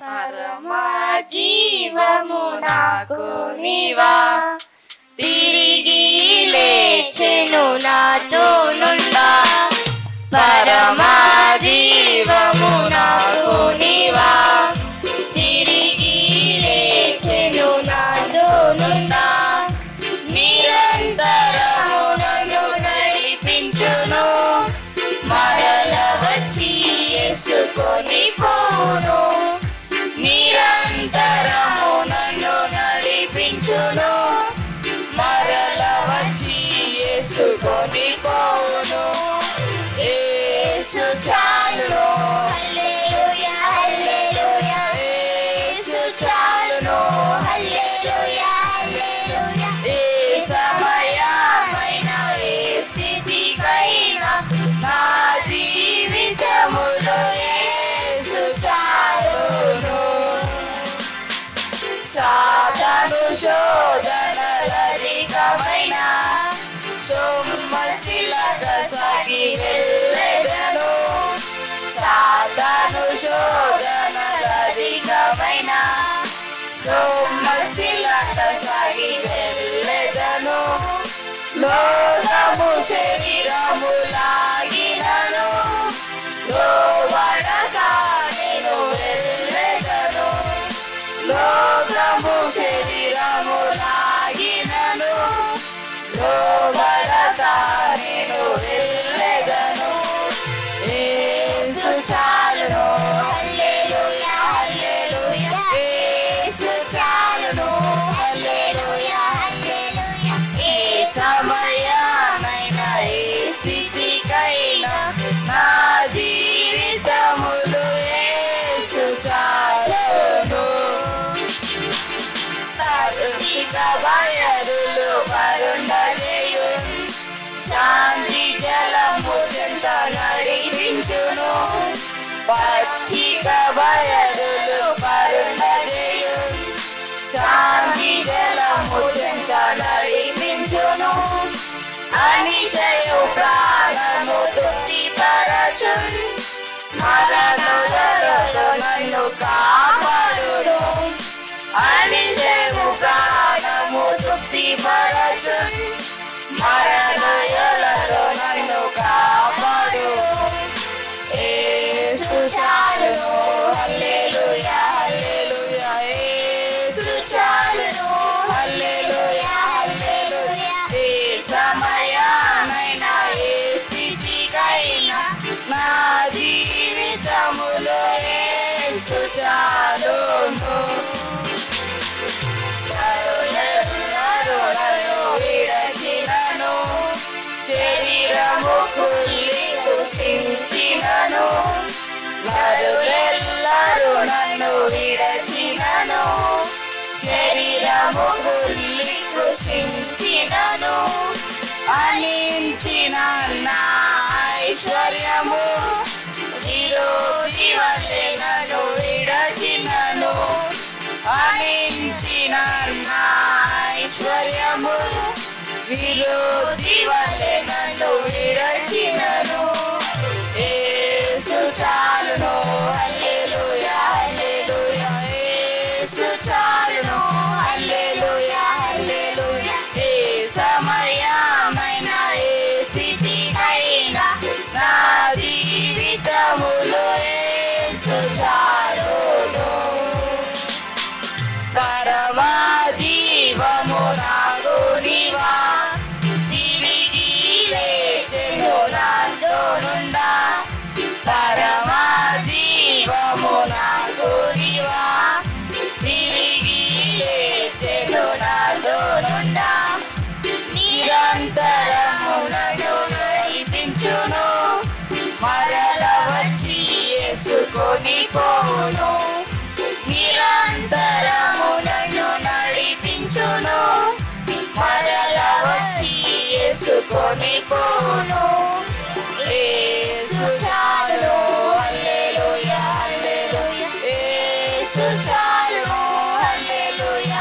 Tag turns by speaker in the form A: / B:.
A: పరమా జీవము నాకు నీవా, తిరిగి లేచెను నాతో నుండా. పరమా జీవము నాకు నీవా, తిరిగి లేచెను నాతో నుండా. నిరంతరము నన్ను నడిపించును, మరల వచ్చి యేసుకొని పోను. నిరంతరము నన్ను నడిపించును, మరల వచ్చి యేసుకొని పోను. యేసు చాలును, హల్లెలూయా హల్లెలూయా. యేసు చాలును, హల్లెలూయా హల్లెలూయా. ఏ సమయమైనా ఏ స్థితికైనా నా జీవితములో యేసు చాలును. సాతాను శోధనలధికమైన సొమ్మసిలక సాగి వెళ్ళెదను. సాతాను శోధనలధికమైన సొమ్మసిలక సాగి వెళ్ళెదను. లోకము శరీరము లాగినను, లోబడక నేను వెళ్ళెదను. లోకము శరీరము లాగినను, లోబడక నేను వెళ్ళెదను. యేసు చాలును, హల్లెలూయా హల్లెలూయా. యేసు చాలును, హల్లెలూయా హల్లెలూయా. ఏ సమయమైనా ఏ స్థితికైనా నా జీవితములో యేసు చాలును. పచ్చిక బయలులు పరుండజేయు, శాంతి జలము చెంత నడిపించును. పచ్చిక బయలులు పరుండజేయు, శాంతి జలము చెంత నడిపించును. అనిశయు ప్రాణము తృప్తిపరచు, మరణములతో నన్ను కాపాడును. అనిశయు ప్రాణము తృప్తిపరచు, మరణములతో నన్ను కాపాడును. యేసు చాలును, హల్లెలూయా హల్లెలూయా. యేసు చాలును, హల్లెలూయా హల్లెలూయా. ఏ సమయమైనా ఏ స్థితికైనా నా జీవితములో యేసు చాలును. నరులెల్లరూ నన్ను విడచినను, శరీరము కుళ్ళి కృషించినను. నరులెల్లరూ నన్ను విడచినను, శరీరము కుళ్ళి కృషించినను. అనించిన నా ఐశ్వర్యము విరోధి వలె నన్ను విడచినను. అనించిన నా ఐశ్వర్యము విరోధి వలె నన్ను విడచినను. యేసు చాలును, హల్లెలూయా హల్లెలూయా. యేసు చాలును, హల్లెలూయా హల్లెలూయా. ఏ సమయమైనా ఏ స్థితికైనా నా జీవితములో యేసు చాలును. పరమా జీవము నాకు నీవా, తిరిగి లేచెను నాతో నుండా. పరమా జీవము నాకు నీవా, తిరిగి లేచెను నాతో నుండా. నిరంతరము నన్ను నడిపించును, మరల వచ్చి యేసుకొని పోను. నిరంతరము నన్ను నడిపించును, మరల వచ్చి యేసుకొని పోను. యేసు చాలును, హల్లెలూయా హల్లెలూయా. యేసు చాలును, హల్లెలూయా